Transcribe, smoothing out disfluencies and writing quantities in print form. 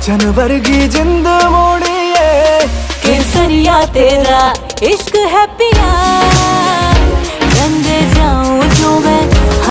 जनवर की जिंद मोड़िए, केसरिया तेरा इश्क है पिया।